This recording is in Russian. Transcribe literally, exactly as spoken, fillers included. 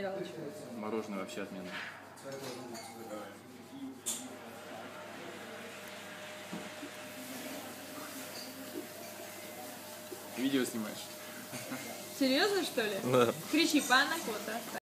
Михайлович? Мороженое вообще отменно. Видео снимаешь? Серьезно, что ли? Да. Кричи, панна кота.